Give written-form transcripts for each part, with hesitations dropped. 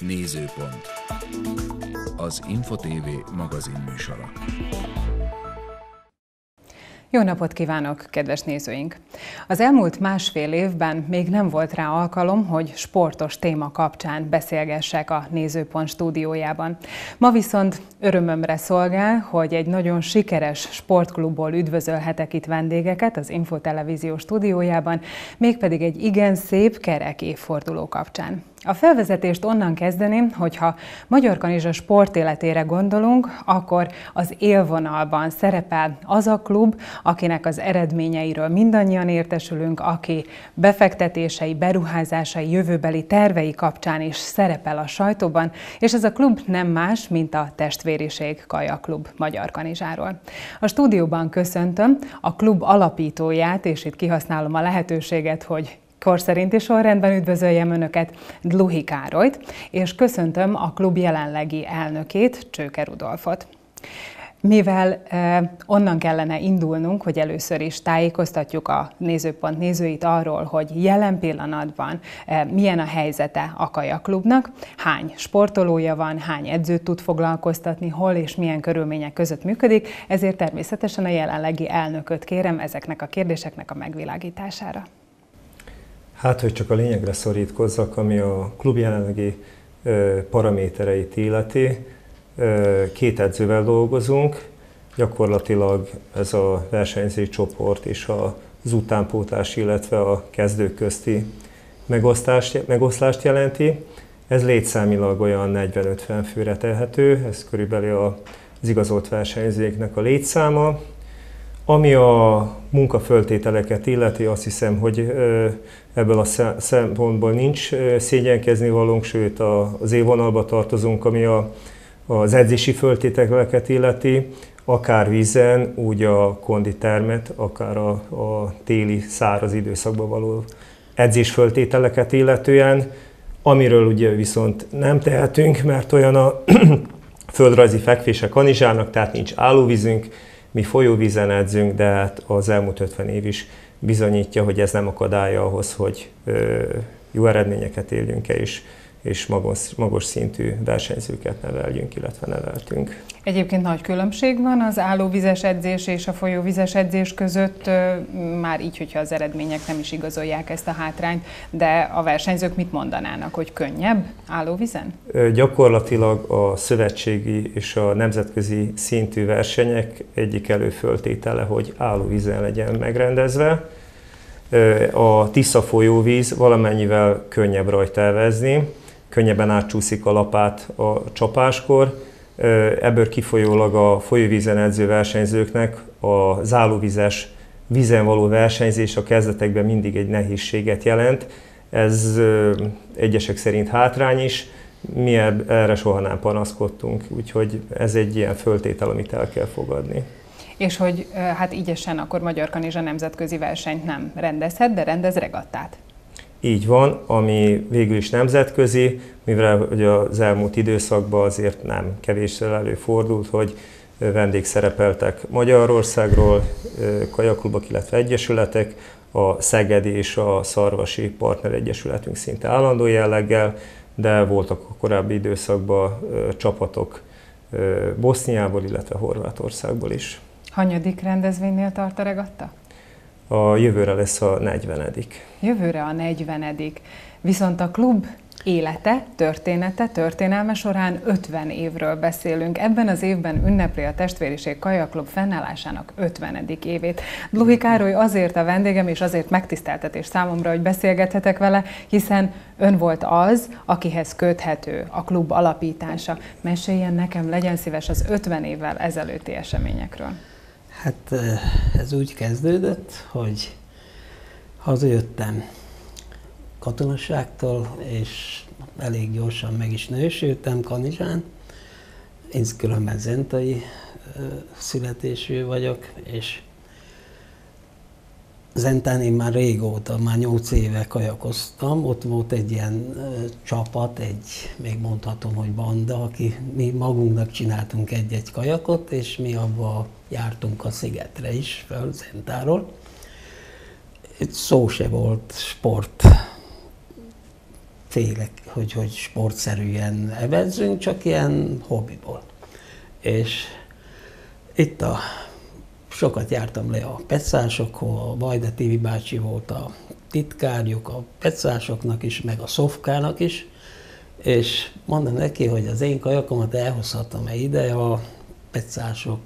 Nézőpont. Az Info TV magazin műsora. Jó napot kívánok, kedves nézőink! Az elmúlt másfél évben még nem volt rá alkalom, hogy sportos téma kapcsán beszélgessek a Nézőpont stúdiójában. Ma viszont örömömre szolgál, hogy egy nagyon sikeres sportklubból üdvözölhetek itt vendégeket az Info Televízió stúdiójában, mégpedig egy igen szép kerek évforduló kapcsán. A felvezetést onnan kezdeném, hogyha Magyar Kanizsa sportéletére gondolunk, akkor az élvonalban szerepel az a klub, akinek az eredményeiről mindannyian értesülünk, aki befektetései, beruházásai, jövőbeli tervei kapcsán is szerepel a sajtóban, és ez a klub nem más, mint a Testvériség Kajaklub Magyarkanizsáról. A stúdióban köszöntöm a klub alapítóját, és itt kihasználom a lehetőséget, hogy korszerinti sorrendben üdvözöljem Önöket, Dluhy Károlyt, és köszöntöm a klub jelenlegi elnökét, Csőke Rudolfot. Mivel onnan kellene indulnunk, hogy először is tájékoztatjuk a Nézőpont nézőit arról, hogy jelen pillanatban milyen a helyzete a kajaklubnak, hány sportolója van, hány edzőt tud foglalkoztatni, hol és milyen körülmények között működik, ezért természetesen a jelenlegi elnököt kérem ezeknek a kérdéseknek a megvilágítására. Hát, hogy csak a lényegre szorítkozzak, ami a klub jelenlegi paramétereit illeti. Két edzővel dolgozunk, gyakorlatilag ez a versenyzői csoport és az utánpótlás, illetve a kezdők közti megoszlást jelenti. Ez létszámilag olyan 40-50 főre tehető, ez körülbelül az igazolt versenyzőknek a létszáma. Ami a munkaföltételeket illeti, azt hiszem, hogy ebből a szempontból nincs szégyenkezni valónk, sőt az élvonalba tartozunk, ami az edzési föltételeket illeti, akár vízen, úgy a konditermet, akár a téli száraz időszakban való edzésföltételeket illetően, amiről ugye viszont nem tehetünk, mert olyan a földrajzi fekvése Kanizsának, tehát nincs állóvízünk, mi folyóvízen edzünk, de hát az elmúlt 50 év is bizonyítja, hogy ez nem akadálya ahhoz, hogy jó eredményeket érjünk el, és magas szintű versenyzőket neveljünk, illetve neveltünk. Egyébként nagy különbség van az állóvizes edzés és a folyóvizes edzés között, már így, hogyha az eredmények nem is igazolják ezt a hátrányt, de a versenyzők mit mondanának, hogy könnyebb állóvizen? Gyakorlatilag a szövetségi és a nemzetközi szintű versenyek egyik előföltétele, hogy állóvízen legyen megrendezve. A Tisza folyóvíz valamennyivel könnyebb rajta elvezni, könnyebben átcsúszik a lapát a csapáskor. Ebből kifolyólag a folyóvízen edző versenyzőknek az állóvizes vízen való versenyzés a kezdetekben mindig egy nehézséget jelent. Ez egyesek szerint hátrány is, mi erre soha nem panaszkodtunk, úgyhogy ez egy ilyen föltétel, amit el kell fogadni. És hogy hát ígyesen akkor Magyar Kanizsa nemzetközi versenyt nem rendezhet, de rendez regattát. Így van, ami végül is nemzetközi, mivel hogy az elmúlt időszakban azért nem kevésszer előfordult, hogy vendégszerepeltek Magyarországról kajaklubok, illetve egyesületek, a Szegedi és a Szarvasi Partneregyesületünk szinte állandó jelleggel, de voltak a korábbi időszakban csapatok Boszniából, illetve Horvátországból is. Hanyadik rendezvénynél tart a regatta? A jövőre lesz a 40. Jövőre a 40. Viszont a klub élete, történelme során 50 évről beszélünk. Ebben az évben ünnepli a Testvériség Kajaklub fennállásának 50. évét. Dluhy Károly azért a vendégem, és azért megtiszteltetés számomra, hogy beszélgethetek vele, hiszen ön volt az, akihez köthető a klub alapítása. Meséljen nekem, legyen szíves, az 50 évvel ezelőtti eseményekről. Hát ez úgy kezdődött, hogy hazajöttem katonaságtól, és elég gyorsan meg is nősültem Kanizsán. Én különben zentai születésű vagyok, és Zentán én már régóta, már 8 éve kajakoztam. Ott volt egy ilyen csapat, még mondhatom, hogy banda, aki mi magunknak csináltunk egy-egy kajakot, és mi abba jártunk a szigetre is, fel Zentáról. Itt szó se volt sport félek, hogy sportszerűen evezzünk, csak ilyen hobbiból. És itt sokat jártam le a pecásokhoz, a Vajda Tibi bácsi volt a titkárjuk a pecásoknak is, meg a Szofkának is, és mondom neki, hogy az én kajakomat elhozhatom-e ide a pecások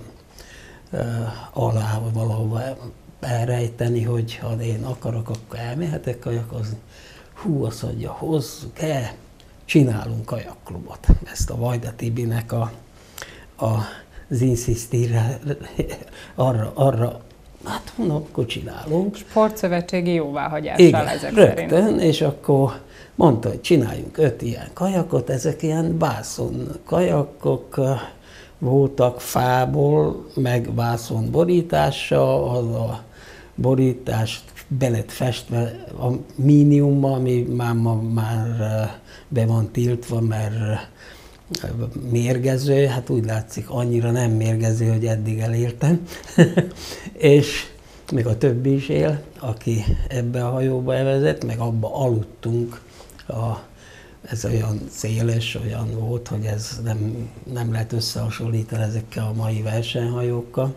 alá valahova elrejteni, hogy ha én akarok, akkor elmehetek kajakozni. Hú, azt mondja, hozzuk el, csinálunk kajakklubot. Ezt a Vajda Tibinek az inszisztíre arra, hát mondom, akkor csinálunk. Sportszövetségi jóváhagyással ezek szerint. Rögtön, és akkor mondta, hogy csináljunk 5 ilyen kajakot, ezek ilyen vászon kajakok voltak fából, meg vászon borítással, az a borítást be lett festve a míniummal, ami már be van tiltva, mert mérgező, hát úgy látszik annyira nem mérgező, hogy eddig elértem. És még a többi is él, aki ebbe a hajóba evezett, meg abba aludtunk. Ez olyan széles, olyan volt, hogy ez nem lehet összehasonlítani ezekkel a mai versenyhajókkal.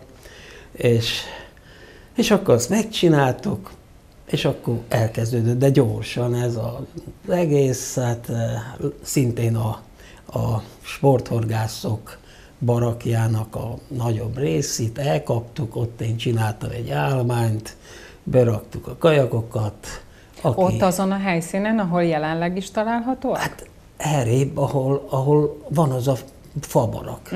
És akkor azt megcsináltuk, és akkor elkezdődött, de gyorsan ez az egész, hát szintén a sporthorgászok barakjának a nagyobb részét elkaptuk, ott én csináltam egy állványt, beraktuk a kajakokat. Ott azon a helyszínen, ahol jelenleg is található? Hát errébb, ahol van az a fabarak.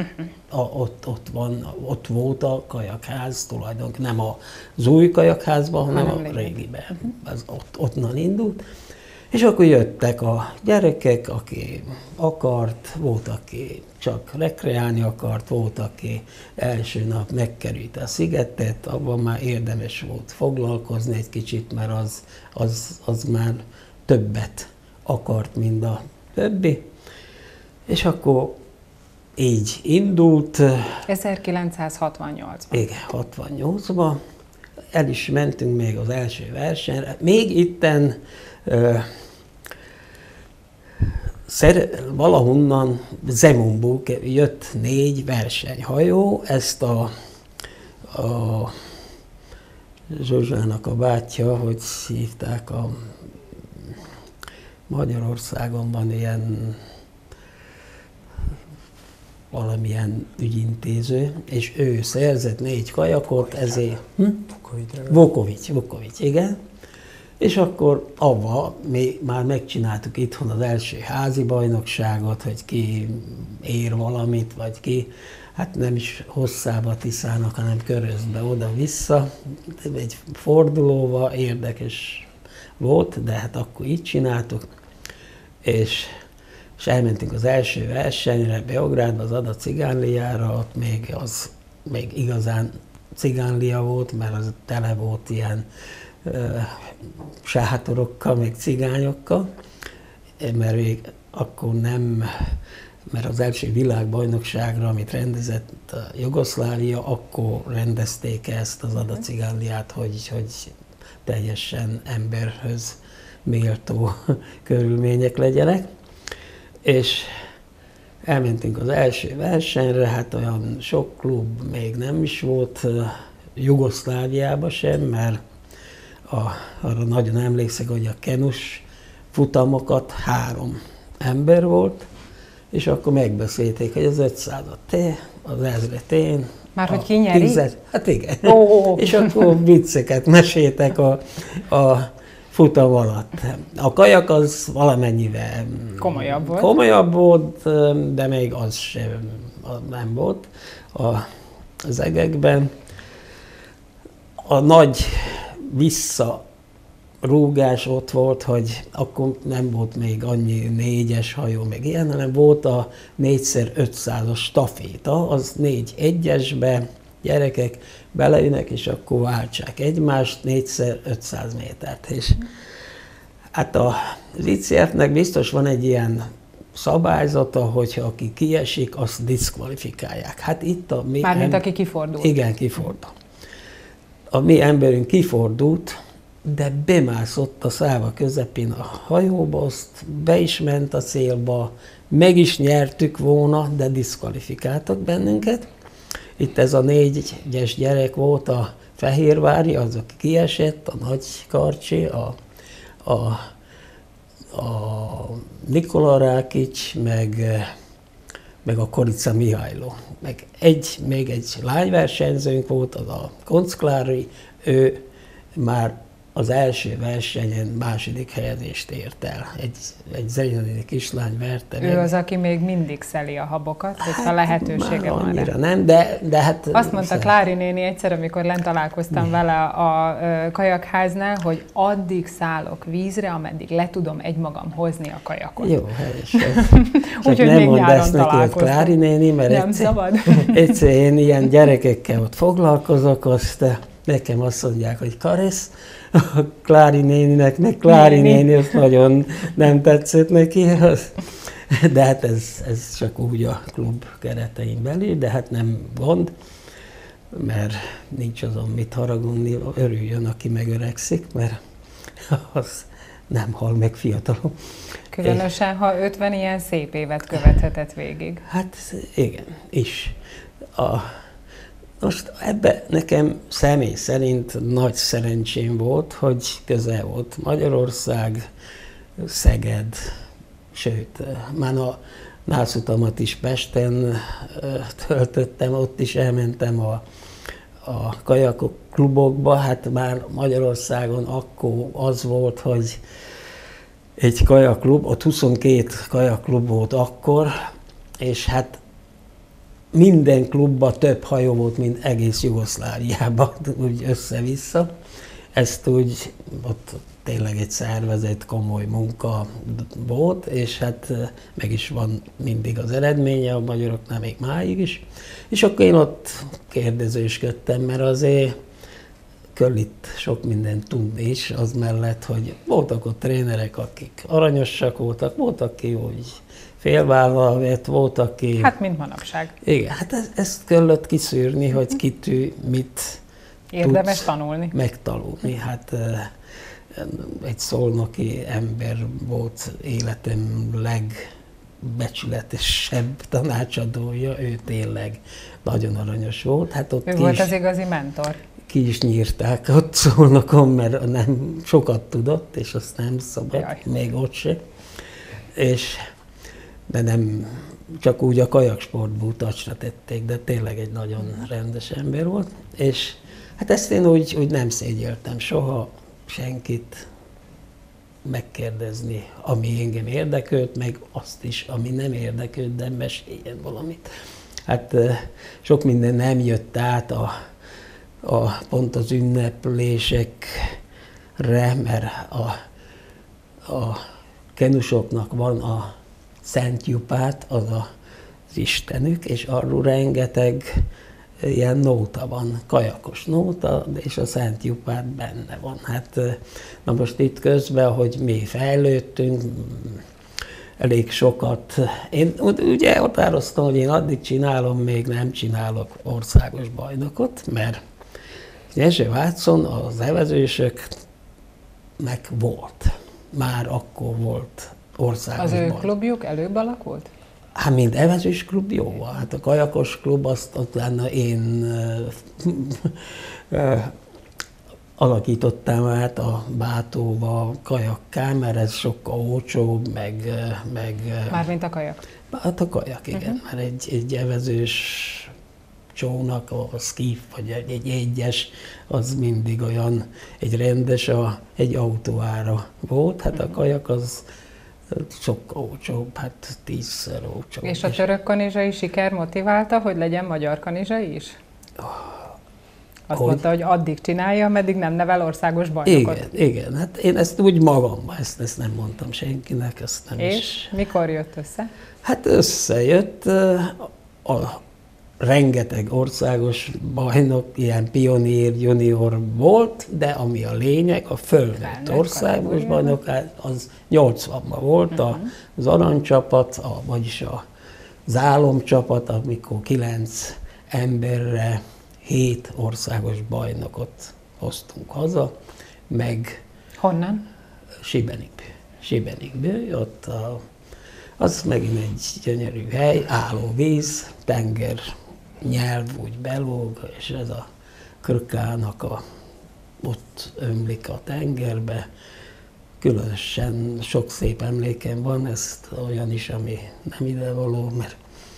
Ott volt a kajakház tulajdonképpen, nem az új kajakházban, hanem a régiben. Az onnan indult. És akkor jöttek a gyerekek, aki akart, volt, aki csak rekreálni akart, volt, aki első nap megkerülte a szigetet, abban már érdemes volt foglalkozni egy kicsit, mert az már többet akart, mint a többi. És akkor így indult. 1968-ban. Igen, 68-ban. El is mentünk még az első versenyre. Még itten valahonnan Zemunból jött 4 versenyhajó, ezt a Zsuzsának a bátyja, hogy hívták, a Magyarországon van ilyen valamilyen ügyintéző, és ő szerzett 4 kajakot, ezért... Vukovics, igen. És akkor avval mi már megcsináltuk itthon az első házi bajnokságot, hogy ki ér valamit, vagy ki, hát nem is hosszába Tiszának, hanem Körözbe oda-vissza, egy fordulóval érdekes volt, de hát akkor így csináltuk, és elmentünk az első versenyre, Beográdba, az Ada Cigánliára, ott még igazán cigánlia volt, mert az tele volt ilyen sátorokkal, meg cigányokkal, mert még akkor nem, mert az első világbajnokságra, amit rendezett a Jugoszlávia, akkor rendezték ezt az Ada Cigánliát, hogy teljesen emberhöz méltó körülmények legyenek. És elmentünk az első versenyre, hát olyan sok klub még nem is volt Jugoszláviában sem, mert arra nagyon emlékszek, hogy a kenus futamokat 3 ember volt, és akkor megbeszélték, hogy az 500-at te, az 1000-et én. Már hogy ki nyeri? Hát igen. És akkor vicceket meséltek a futam alatt. A kajak az valamennyivel komolyabb volt, de még az sem nem volt az egekben. A nagy visszarúgás ott volt, hogy akkor nem volt még annyi 4-es hajó, meg ilyen, hanem volt a 4x500-as staféta, az 4 1-esbe, gyerekek beleülnek, és akkor váltsák egymást 4x500 métert. És hát az ICF-nek biztos van egy ilyen szabályzata, hogyha aki kiesik, azt diszkvalifikálják. Hát itt a mi mármint aki kifordult. Igen, kifordul. A mi emberünk kifordult, de bemászott a Száva közepén a hajóba, azt be is ment a célba, meg is nyertük volna, de diszkvalifikáltak bennünket. Itt ez a 4-es gyerek volt a fehérvári, az, aki kiesett, a Nagy Karcsi, a Nikola Rákics, meg a Korica Mihajló. Még egy lányversenyzőnk volt, az a Koncz Klári, ő már az első versenyen második helyezést ért el. Egy zrenjanéni kislány verte meg. Ő az, aki még mindig szeli a habokat, hogyha lehetősége van annyira nem, de hát... Azt mondta Klári néni egyszer, amikor lent találkoztam vele a kajakháznál, hogy addig szállok vízre, ameddig le tudom egymagam hozni a kajakot. Jó, helyes. Úgyhogy nem még mondd nyáron ezt neki, hogy Klári néni, mert nem szabad. egyszer én ilyen gyerekekkel ott foglalkozok, azt nekem azt mondják, hogy Karesz, a Klári néninek, meg Klári néni, azt nagyon nem tetszett neki. De hát ez csak úgy a klub keretein belül, de hát nem gond, mert nincs azon mit haragudni, örüljön, aki megöregszik, mert az nem hal meg fiatalon. Különösen, ha 50 ilyen szép évet követhetett végig. Hát igen, is. Most ebben nekem személy szerint nagy szerencsém volt, hogy közel volt Magyarország, Szeged, sőt, már a nászutamat is Pesten töltöttem, ott is elmentem a kajakok klubokba, hát már Magyarországon akkor az volt, hogy egy kajakklub, ott 22 kajakklub volt akkor, és hát minden klubban több hajó volt, mint egész Jugoszláviában, úgy össze-vissza. Ezt úgy, ott tényleg egy szervezett, komoly munka volt, és hát meg is van mindig az eredménye, a magyaroknál még máig is. És akkor én ott kérdezősködtem, mert azért kell itt sok mindent tudni is, az mellett, hogy voltak ott trénerek, akik aranyosak voltak, voltak ki úgy félvállal vett, volt, aki... Hát, mint manapság. Igen, hát ezt kellett kiszűrni, hogy kitű mit érdemes tanulni. Megtanulni. Hát egy szolnoki ember volt életem legbecsületesebb tanácsadója, ő tényleg nagyon aranyos volt. Hát ott ő volt az igazi mentor. Ki is nyírták ott Szolnokon, mert nem sokat tudott, és azt nem szabad, még ott se. De nem csak úgy a kajaksportból tacsra tették, de tényleg egy nagyon rendes ember volt. És hát ezt én úgy nem szégyeltem soha senkit megkérdezni, ami engem érdekelt, meg azt is, ami nem érdekelt, de meséljen valamit. Hát sok minden nem jött át pont az ünneplésekre, mert a kenusoknak van a Szent Jupát, az az istenük, és arról rengeteg ilyen nóta van, kajakos nóta, és a Szent Jupát benne van. Hát na most itt közben, hogy mi fejlődtünk, elég sokat. Én ugye határoztam, hogy én addig csinálom, még nem csinálok országos bajnokot, mert Nyeső-Vácon az evezősöknek volt. Már akkor volt országos az ő bajnok. klubjuk előbb alakult? Hát mint evezős klub jó. Hát a kajakos klub, azt utána én alakítottam át a Bátóba kajakká, mert ez sokkal olcsóbb, meg... Mármint a kajak? Hát a kajak, igen. Mert egy evezős csónak, a skiff, vagy egy egyes, az mindig olyan, egy rendes, egy autóára volt. Hát a kajak az sokkal olcsóbb, hát 10-szer olcsóbb. És a török kanizsai siker motiválta, hogy legyen magyar kanizsai is? Azt mondta, hogy addig csinálja, ameddig nem nevel országos bajnokot. Igen. Hát én ezt úgy magamban, ezt nem mondtam senkinek, ezt nem és is. És mikor jött össze? Hát összejött a rengeteg országos bajnok, ilyen pionír, junior volt, de ami a lényeg, a fölnőtt országos bajnok, az 80-ban volt az aranycsapat, vagyis az álomcsapat, amikor 9 emberre 7 országos bajnokot hoztunk haza, meg... Honnan? Sibenikből, ott az megint egy gyönyörű hely, álló víz, tenger, nyelv úgy belóg, és ez a Krkának ott ömlik a tengerbe. Különösen sok szép emlékem van, ezt olyan is, ami nem idevaló, mert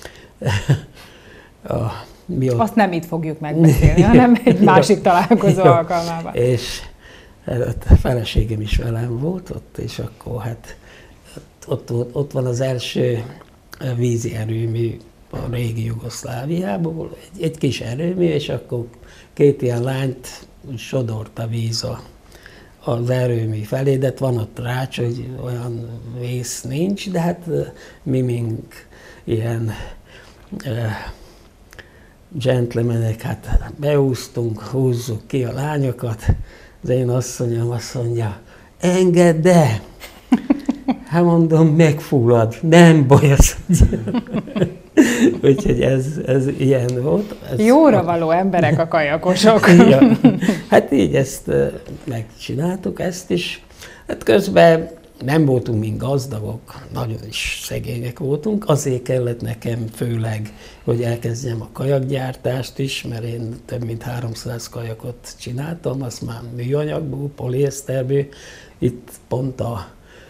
azt nem itt fogjuk megbeszélni, hanem egy másik találkozó alkalmával. És a feleségem is velem volt ott, és akkor hát ott van az első vízi erőmű a régi Jugoszláviából, egy kis erőmű, és akkor két ilyen lányt sodort a víz az erőmű felé, de van ott rács, hogy olyan vész nincs, de hát mi mink ilyen gentlemanek, hát beúztunk, húzzuk ki a lányokat, az én asszonyom azt mondja, engedd el! Hát mondom, megfullad, nem baj az. Úgyhogy ez ilyen volt. Jóra való emberek a kajakosok. Ja. Hát így ezt megcsináltuk, ezt is. Hát közben nem voltunk mind gazdagok, nagyon is szegények voltunk, azért kellett nekem főleg, hogy elkezdjem a kajakgyártást is, mert én több mint 300 kajakot csináltam, azt már műanyagból, polieszterből. Itt pont a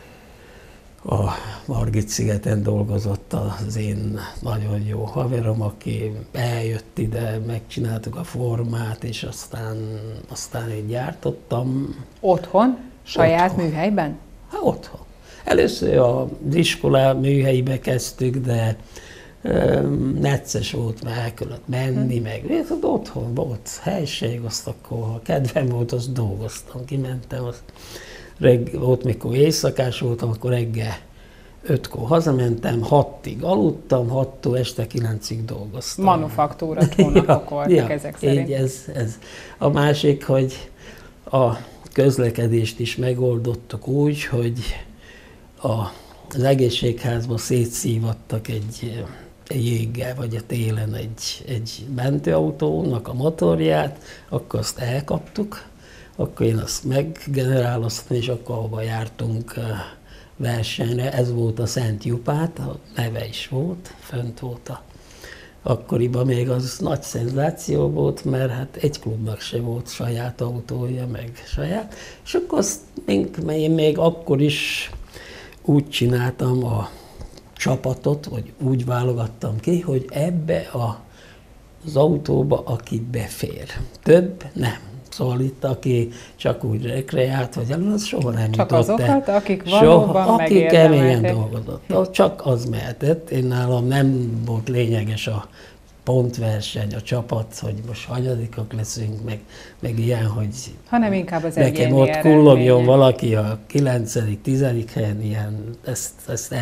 Margit-szigeten dolgozott az én nagyon jó haverom, aki eljött ide, megcsináltuk a formát, és aztán én gyártottam. Otthon? Saját Otthon. Műhelyben? Hát otthon. Először az iskolá műhelybe kezdtük, de necces volt, mert el kellett menni, meg otthon volt helység, azt akkor, ha kedvem volt, azt dolgoztam, kimentem, volt, mikor éjszakás voltam, akkor reggel 5-kor hazamentem, 6-ig aludtam, 6-tól este 9-ig dolgoztam. Manufaktúra trónapok voltak ezek szerint. Így ez. A másik, hogy a közlekedést is megoldottuk úgy, hogy az egészségházba szétszívattak egy jéggel, vagy a télen egy mentőautónak a motorját, akkor azt elkaptuk, akkor én azt meggeneráloztam, és akkor ahova jártunk versenyre, ez volt a Szent Jupát, a neve is volt, fönt volt akkoriban még az nagy szenzáció volt, mert hát egy klubnak se volt saját autója, meg saját, és akkor azt én még akkor is úgy csináltam a csapatot, vagy úgy válogattam ki, hogy ebbe az autóba, aki befér. Több nem. Szóval itt, aki csak úgy rekreált, vagy elő, az soha nem csak jutott azokat, akik valóban aki keményen megérdemelték. dolgozott. Csak az mehetett. Én nálam nem volt lényeges a pontverseny, a csapat, hogy most hanyadikak leszünk, meg ilyen, hogy hanem inkább az nekem egyéni ott kullogjon eredmények. valaki a 9.-10. helyen, ilyen, ezt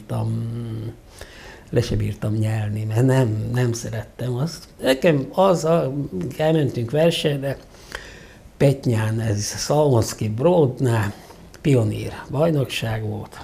le se bírtam nyelni, mert nem szerettem azt. Nekem elmentünk versenyre, Petnyán, ez Szalmaszki Brodnál, pionír bajnokság volt,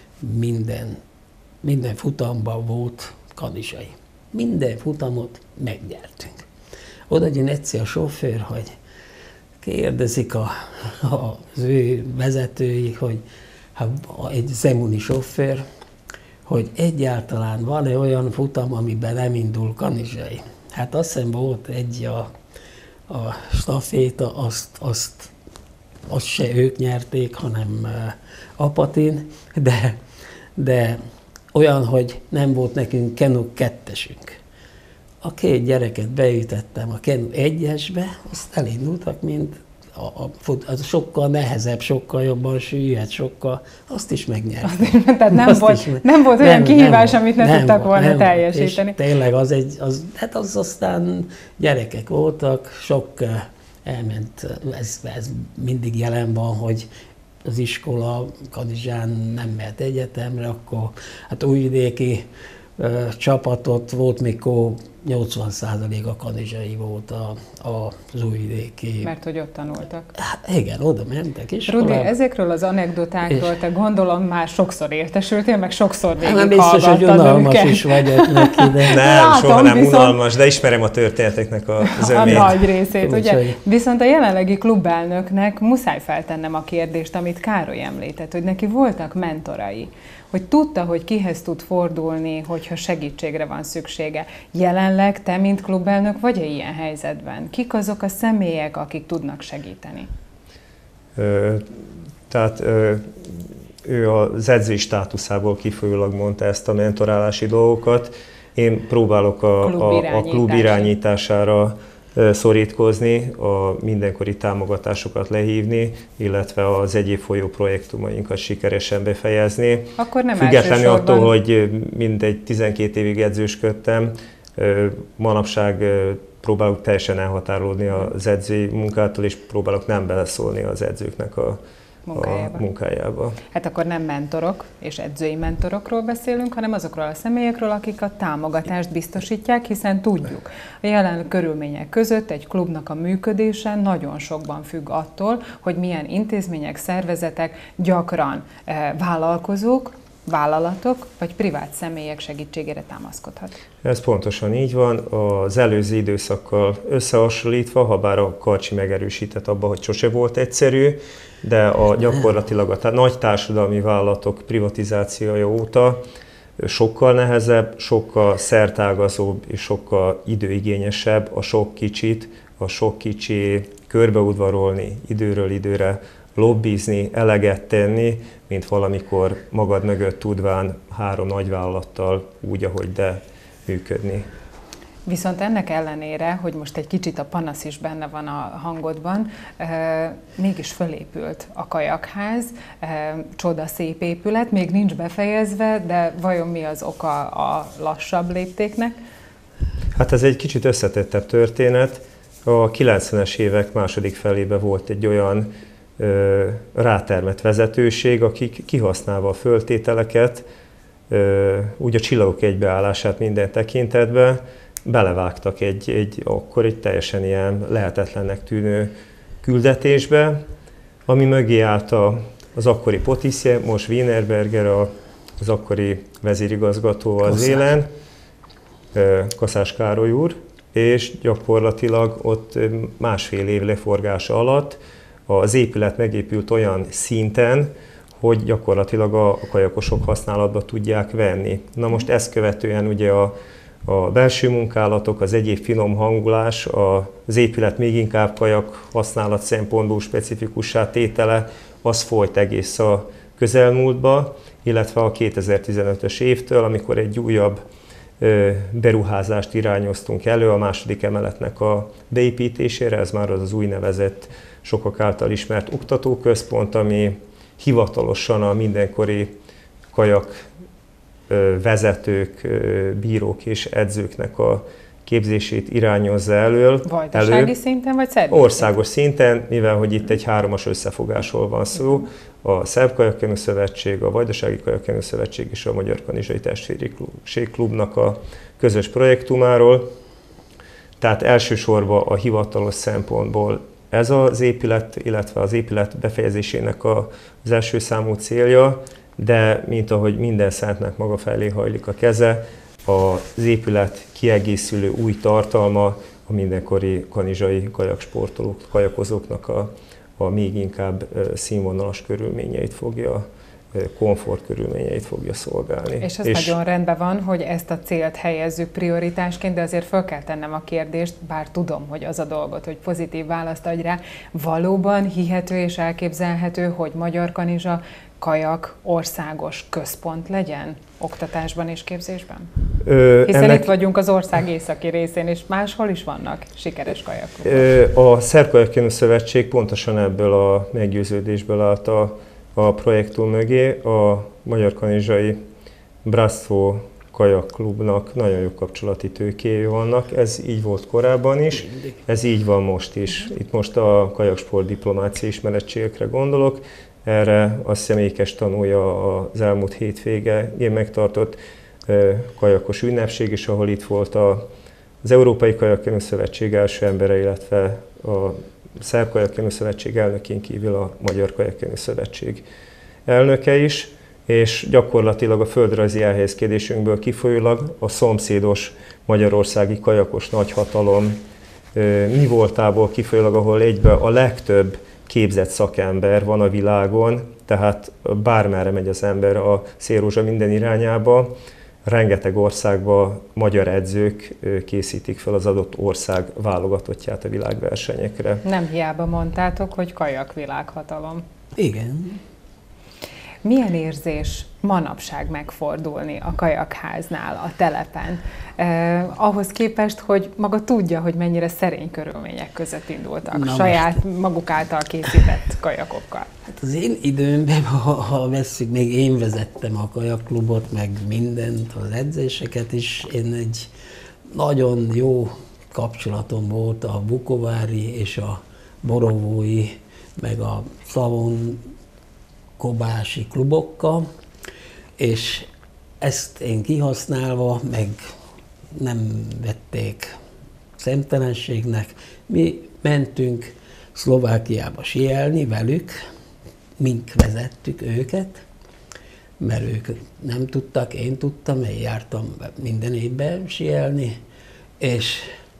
minden futamban volt kanizsai. Minden futamot megnyertünk. Oda jön egyszer a sofőr, hogy kérdezik az ő vezetői, hogy egy zemuni sofőr, hogy egyáltalán van-e olyan futam, amiben nem indul kanizsai. Hát azt hiszem volt egy a staféta, azt se ők nyerték, hanem Apatin, de olyan, hogy nem volt nekünk kenu 2-esünk. A 2 gyereket beütettem a kenu 1-esbe, azt elindultak, mint az sokkal nehezebb, sokkal jobban süllyed, azt is megnyertem. Tehát nem volt olyan kihívás, amit ne tudtak volna teljesíteni. És tényleg az aztán gyerekek voltak, sok elment, ez mindig jelen van, hogy az iskola Kanizsán nem mehet egyetemre, akkor hát újvidéki csapatot volt, mikor 80% a kanizsai volt az újvidéki. Mert hogy ott tanultak. Hát igen, oda mentek is. Rudi, ezekről az anekdotákról te gondolom már sokszor értesültél, meg sokszor nem biztos, hogy unalmas is vagyok neki, de... Nem, soha nem unalmas, de ismerem a történeteknek az a nagy részét, ugye? Viszont a jelenlegi klubelnöknek muszáj feltennem a kérdést, amit Károly említett, hogy neki voltak mentorai, hogy tudta, hogy kihez tud fordulni, hogyha segítségre van szüksége. Jelenleg te, mint klubelnök, vagy-e ilyen helyzetben? Kik azok a személyek, akik tudnak segíteni? Ő az edzői státuszából kifolyólag mondta ezt a mentorálási dolgokat. Én próbálok a klub irányítására szorítkozni, a mindenkori támogatásokat lehívni, illetve az egyéb folyó projektumainkat sikeresen befejezni. Akkor nem függetlenül attól, hogy mindegy 12 évig edzősködtem, manapság próbálok teljesen elhatárolódni az edzői munkától, és próbálok nem beleszólni az edzőknek a munkájába. Hát akkor nem mentorok és edzői mentorokról beszélünk, hanem azokról a személyekről, akik a támogatást biztosítják, hiszen tudjuk, a jelen körülmények között egy klubnak a működése nagyon sokban függ attól, hogy milyen intézmények, szervezetek, gyakran vállalkozók, vállalatok vagy privát személyek segítségére támaszkodhat. Ez pontosan így van. Az előző időszakkal összehasonlítva, ha bár a Karcsi megerősített abban, hogy sose volt egyszerű, de gyakorlatilag a nagy társadalmi vállalatok privatizációja óta sokkal nehezebb, sokkal szertágazóbb és sokkal időigényesebb a sok kicsi körbeudvarolni, időről időre lobbizni, eleget tenni, mint valamikor magad mögött tudván 3 nagyvállalattal úgy, ahogy de működni. Viszont ennek ellenére, hogy most egy kicsit a panasz is benne van a hangodban, mégis fölépült a kajakház, csoda szép épület, még nincs befejezve, de vajon mi az oka a lassabb léptéknek? Hát ez egy kicsit összetettebb történet. A 90-es évek második felében volt egy olyan rátermett vezetőség, akik kihasználva a föltételeket, úgy a csillagok egybeállását minden tekintetben, belevágtak akkor egy teljesen ilyen lehetetlennek tűnő küldetésbe, ami mögé állt az akkori Potiszje, most Wienerberger, az akkori vezérigazgató az élen, Kaszás Károly úr, és gyakorlatilag ott 1,5 év leforgása alatt az épület megépült olyan szinten, hogy gyakorlatilag a kajakosok használatba tudják venni. Na most ezt követően ugye a belső munkálatok, az egyéb finom hangulás, az épület még inkább kajak használat szempontból specifikussá tétele, az folyt egész a közelmúltba, illetve a 2015-ös évtől, amikor egy újabb beruházást irányoztunk elő a második emeletnek a beépítésére, ez már az úgynevezett, sokak által ismert oktatóközpont, ami hivatalosan a mindenkori kajak vezetők, bírók és edzőknek a képzését irányozza elő. Vajdasági szinten vagy szervezeti? Országos szinten, mivel hogy itt egy 3-as összefogásról van szó, a Szerb Kajakkenu Szövetség, a Vajdasági Kajakkenu Szövetség és a Magyar Kanizsai Testvériség Klubnak a közös projektumáról. Tehát elsősorban a hivatalos szempontból ez az épület, illetve az épület befejezésének az első számú célja, de mint ahogy minden szentnek maga felé hajlik a keze, az épület kiegészülő új tartalma a mindenkori kanizsai kajaksportolók, kajakozóknak a még inkább színvonalas körülményeit fogja, komfort körülményeit fogja szolgálni. És ez nagyon rendben van, hogy ezt a célt helyezzük prioritásként, de azért fel kell tennem a kérdést, bár tudom, hogy az a dolgot, hogy pozitív választ adj rá, valóban hihető és elképzelhető, hogy Magyar Kanizsa kajak országos központ legyen oktatásban és képzésben? Hiszen itt vagyunk az ország északi részén, és máshol is vannak sikeres kajakklubok. A Szerb Kajakkenu Szövetség pontosan ebből a meggyőződésből állt a projektum mögé. A Magyar Kanizsai Bratstvo kajakklubnak nagyon jó kapcsolati tőkéjei vannak. Ez így volt korábban is, ez így van most is. Itt most a kajaksport diplomáciai ismerettségekre gondolok. Erre a személyes tanulja az elmúlt hétvégén megtartott kajakos ünnepség is, ahol itt volt az Európai Kajakkenu Szövetség első embere, illetve a Szerb Kajakkenu Szövetség elnökén kívül a Magyar Kajakkenu Szövetség elnöke is, és gyakorlatilag a földrajzi elhelyezkedésünkből kifolyólag a szomszédos magyarországi kajakos nagyhatalom mi voltából kifolyólag, ahol egyben a legtöbb képzett szakember van a világon, tehát bármerre megy az ember a szélrózsa minden irányába, rengeteg országban magyar edzők készítik fel az adott ország válogatottját a világversenyekre. Nem hiába mondtátok, hogy kajak világhatalom. Igen. Milyen érzés manapság megfordulni a kajakháznál, a telepen? Ahhoz képest, hogy maga tudja, hogy mennyire szerény körülmények között indultak, saját maguk által készített kajakokkal. Hát az én időmben, ha vesszük, még én vezettem a kajakklubot, meg mindent, az edzéseket is. Én egy nagyon jó kapcsolatom volt a bukovári és a borovói, meg a szavon kobási klubokkal, és ezt én kihasználva, meg nem vették szemtelenségnek. Mi mentünk Szlovákiába síelni velük, mink vezettük őket, mert ők nem tudtak, én tudtam, én jártam minden évben síelni, és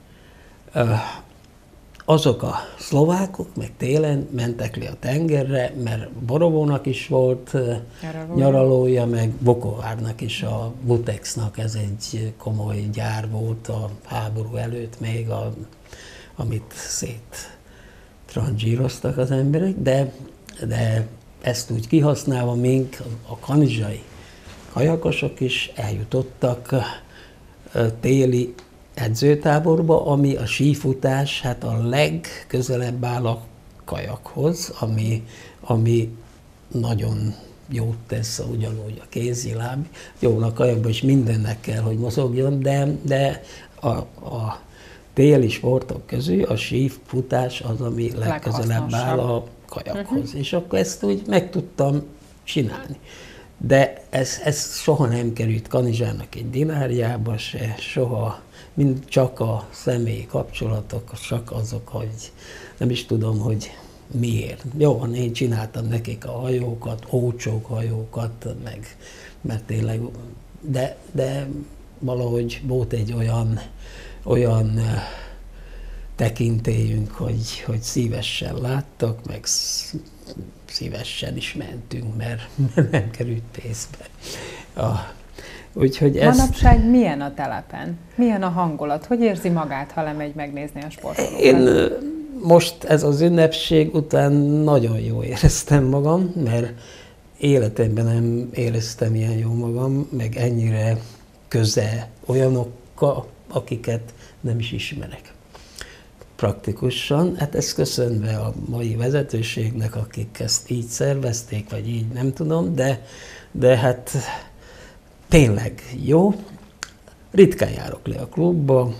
azok a szlovákok meg télen mentek le a tengerre, mert Borovónak is volt nyaralója, meg Vukovárnak is, a Vutexnak ez egy komoly gyár volt a háború előtt még, amit széttranzsíroztak az emberek, de ezt úgy kihasználva mink a kanizsai kajakosok is eljutottak téli edzőtáborba, ami a sífutás, hát a legközelebb áll a kajakhoz, ami nagyon jót tesz ugyanúgy a kézi-láb. Jó, a kajakban is mindennek kell, hogy mozogjon, de a téli sportok közül a sífutás az, ami legközelebb áll a kajakhoz. És akkor ezt úgy meg tudtam csinálni. De ez soha nem került kanizsának egy dinárjába se, soha, mind csak a személyi kapcsolatok, csak azok, hogy nem is tudom, hogy miért. Jó, én csináltam nekik a hajókat, ócsók hajókat, mert tényleg, de valahogy volt egy olyan tekintélyünk, hogy szívesen láttak, meg szívesen is mentünk, mert nem került pénzbe. Úgyhogy manapság milyen a telepen? Milyen a hangulat? Hogy érzi magát, ha lemegy megnézni a sportolókat? Én most ez az ünnepség után nagyon jól éreztem magam, mert életemben nem éreztem ilyen jól magam, meg ennyire közel olyanokkal, akiket nem is ismerek. Praktikusan, hát ezt köszönve a mai vezetőségnek, akik ezt így szervezték, vagy így nem tudom, de hát tényleg jó. Ritkán járok le a klubba,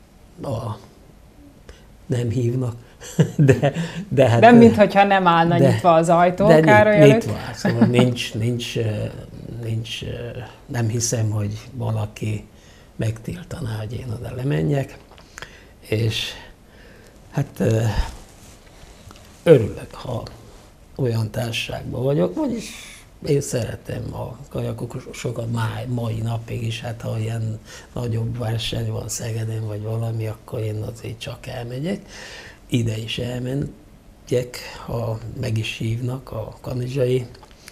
nem hívnak, de hát... Nem, mintha nem állna nyitva az ajtó, Károly előtt. Nyitva, szóval nincs, nem hiszem, hogy valaki megtiltaná, hogy én oda lemenjek, és hát örülök, ha olyan társaságban vagyok, vagyis én szeretem a kajakosokat mai napig is, hát ha ilyen nagyobb verseny van Szegeden vagy valami, akkor én azért csak elmegyek. Ide is elmegyek, ha meg is hívnak a kanizsai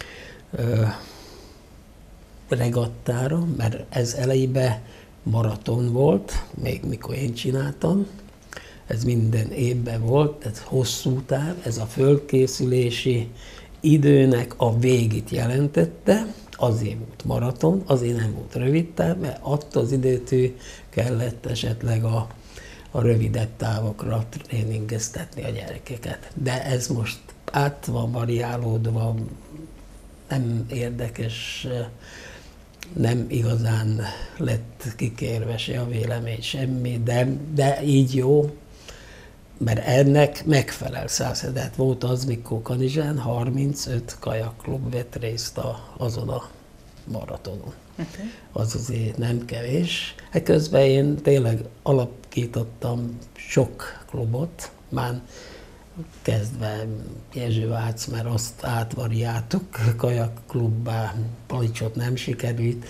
regattára, mert ez elejében maraton volt, még mikor én csináltam. Ez minden évben volt, ez hosszú táv, ez a fölkészülési időnek a végét jelentette, azért volt maraton, azért nem volt rövid táv, mert attól az időtől kellett esetleg a rövidebb távokra tréningeztetni a gyerekeket. De ez most át van variálódva, nem érdekes, nem igazán lett kikérve se a vélemény, semmi, de így jó, mert ennek megfelel 100. De volt az, mikor Kanizsán 35 kajakklub vett részt azon a maratonon. Az azért nem kevés. Hát közben én tényleg alapítottam sok klubot, már kezdve Jezsővác, mert azt átvariáltuk kajakklubbá, Palicsot nem sikerült,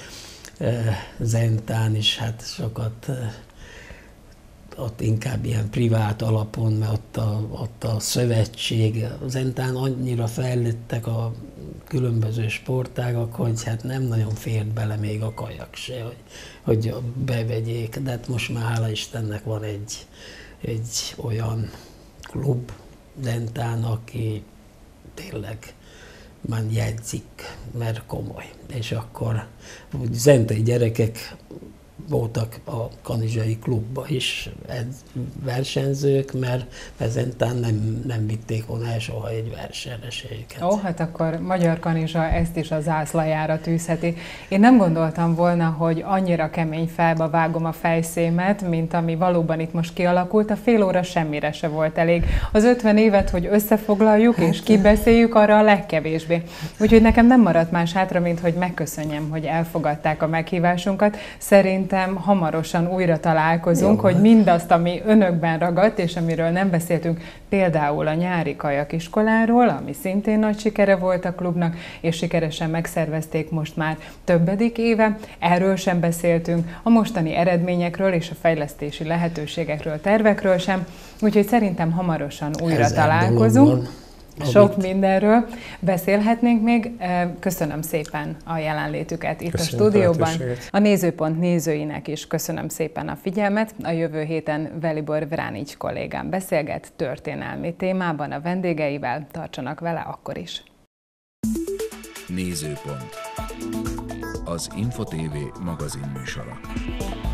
Zentán is hát sokat, ott inkább ilyen privát alapon, mert ott a szövetség, Zentán annyira fejlődtek a különböző sportágak, hogy hát nem nagyon fért bele még a kajak se, hogy bevegyék, de hát most már hála Istennek van egy olyan klub Zentán, aki tényleg már jegyzik, mert komoly. És akkor zentai gyerekek voltak a kanizsai klubban is versenyzők, mert Zentán nem vitték volna el soha egy versenyre se őket. Ó, hát akkor Magyar Kanizsa ezt is a zászlajára tűzheti. Én nem gondoltam volna, hogy annyira kemény felbe vágom a fejszémet, mint ami valóban itt most kialakult. A fél óra semmire se volt elég. Az 50 évet, hogy összefoglaljuk és kibeszéljük, arra a legkevésbé. Úgyhogy nekem nem maradt más hátra, mint hogy megköszönjem, hogy elfogadták a meghívásunkat. Szerintem hamarosan újra találkozunk, hogy mindazt, ami önökben ragadt, és amiről nem beszéltünk, például a nyári kajakiskoláról, ami szintén nagy sikere volt a klubnak, és sikeresen megszervezték most már többedik éve. Erről sem beszéltünk, a mostani eredményekről és a fejlesztési lehetőségekről, tervekről sem, úgyhogy szerintem hamarosan újra találkozunk. Sok mindenről beszélhetnénk még. Köszönöm szépen a jelenlétüket itt a stúdióban. A Nézőpont nézőinek is köszönöm szépen a figyelmet. A jövő héten Velibor Vranics kollégám beszélget történelmi témában a vendégeivel. Tartsanak vele akkor is. Nézőpont. Az Info TV magazin műsora.